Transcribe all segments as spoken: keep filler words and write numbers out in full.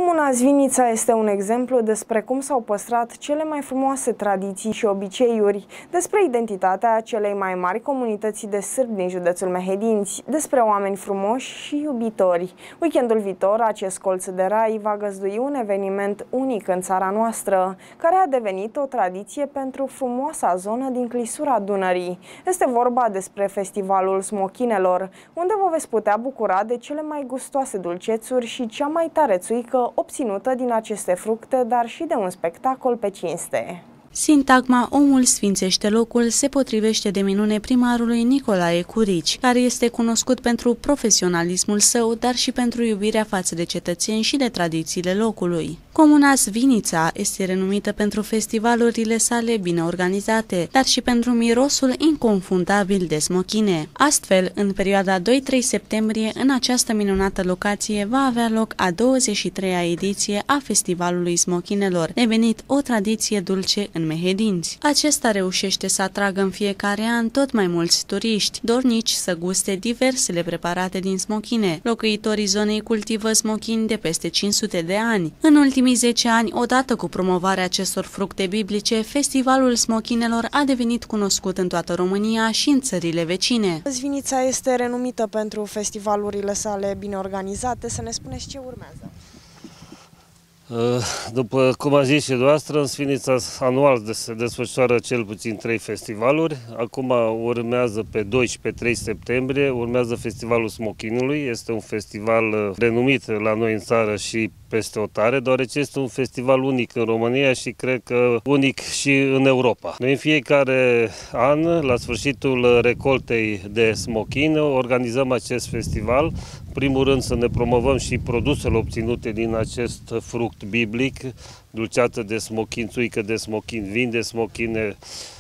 Comuna Zvinița este un exemplu despre cum s-au păstrat cele mai frumoase tradiții și obiceiuri, despre identitatea celei mai mari comunități de sârbi din județul Mehedinți, despre oameni frumoși și iubitori. Weekendul viitor, acest colț de rai va găzdui un eveniment unic în țara noastră, care a devenit o tradiție pentru frumoasa zonă din clisura Dunării. Este vorba despre Festivalul Smochinelor, unde vă veți putea bucura de cele mai gustoase dulcețuri și cea mai tare țuică obținută din aceste fructe, dar și de un spectacol pe cinste. Sintagma "omul sfințește locul" se potrivește de minune primarului Nicolae Curici, care este cunoscut pentru profesionalismul său, dar și pentru iubirea față de cetățeni și de tradițiile locului. Comuna Zvinița este renumită pentru festivalurile sale bine organizate, dar și pentru mirosul inconfundabil de smochine. Astfel, în perioada doi-trei septembrie, în această minunată locație va avea loc a douăzeci și treia ediție a Festivalului Smochinelor, devenit o tradiție dulce în Mehedinți. Acesta reușește să atragă în fiecare an tot mai mulți turiști, dornici să guste diversele preparate din smochine. Locuitorii zonei cultivă smochini de peste cinci sute de ani. În ultimii zece ani, odată cu promovarea acestor fructe biblice, Festivalul Smochinelor a devenit cunoscut în toată România și în țările vecine. Zvinița este renumită pentru festivalurile sale bine organizate. Să ne spuneți ce urmează? După cum a zis și dumneavoastră, în Zvinița anual se desfășoară cel puțin trei festivaluri. Acum urmează pe doisprezece-trei septembrie, urmează Festivalul Smochinului. Este un festival renumit la noi în țară și peste hotare, deoarece este un festival unic în România și cred că unic și în Europa. Noi în fiecare an, la sfârșitul recoltei de smochin, organizăm acest festival. În primul rând să ne promovăm și produsele obținute din acest fruct biblic, dulceață de smochin, țuică de smochin, vin de smochine,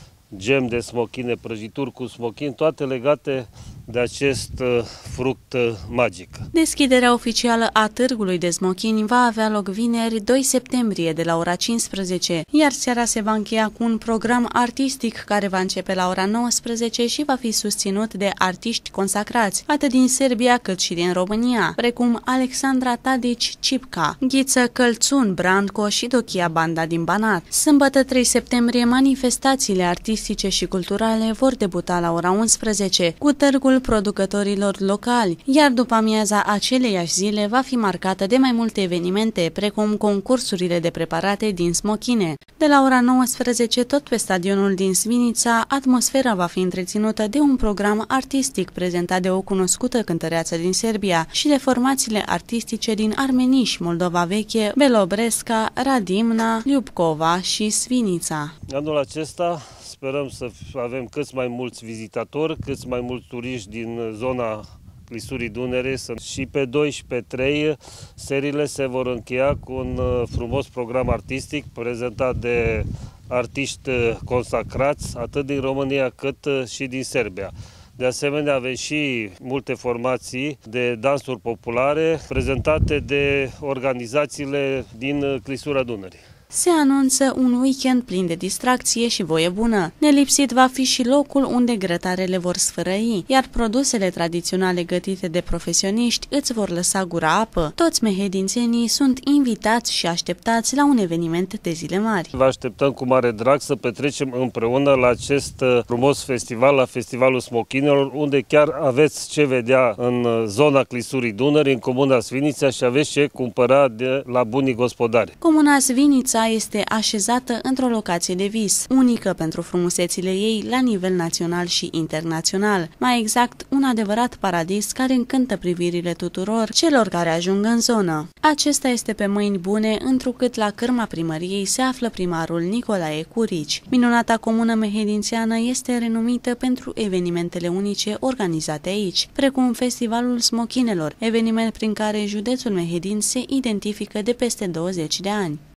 gem de smochine, prăjituri cu smochin, toate legate de acest fruct magic. Deschiderea oficială a târgului de smochini va avea loc vineri, doi septembrie, de la ora cincisprezece, iar seara se va încheia cu un program artistic care va începe la ora nouăsprezece și va fi susținut de artiști consacrați, atât din Serbia cât și din România, precum Alexandra Tadici Cipca, Ghiță Călțun Brandco și Dochia Banda din Banat. Sâmbătă, trei septembrie, manifestațiile artistice și culturale vor debuta la ora unsprezece, cu târgul producătorilor locali, iar după amiaza aceleiași zile va fi marcată de mai multe evenimente, precum concursurile de preparate din smochine. De la ora nouăsprezece, tot pe stadionul din Zvinița, atmosfera va fi întreținută de un program artistic prezentat de o cunoscută cântăreață din Serbia și de formațiile artistice din Armeniș, Moldova Veche, Belobresca, Radimna, Ljubcova și Zvinița. Anul acesta sperăm să avem cât mai mulți vizitatori, cât mai mulți turiști din zona clisurii Dunării. Și pe doi și pe trei seriile se vor încheia cu un frumos program artistic prezentat de artiști consacrați, atât din România cât și din Serbia. De asemenea, avem și multe formații de dansuri populare prezentate de organizațiile din clisura Dunării. Se anunță un weekend plin de distracție și voie bună. Nelipsit va fi și locul unde grătarele vor sfărăi, iar produsele tradiționale gătite de profesioniști îți vor lăsa gura apă. Toți mehedințenii sunt invitați și așteptați la un eveniment de zile mari. Vă așteptăm cu mare drag să petrecem împreună la acest frumos festival, la Festivalul Smochinelor, unde chiar aveți ce vedea în zona clisurii Dunării, în Comuna Zvinița, și aveți ce cumpăra de la bunii gospodari. Comuna Zvinița este așezată într-o locație de vis, unică pentru frumusețile ei la nivel național și internațional. Mai exact, un adevărat paradis care încântă privirile tuturor celor care ajung în zonă. Acesta este pe mâini bune, întrucât la cârma primăriei se află primarul Nicolae Curici. Minunata comună mehedințiană este renumită pentru evenimentele unice organizate aici, precum Festivalul Smochinelor, eveniment prin care județul Mehedinți se identifică de peste douăzeci de ani.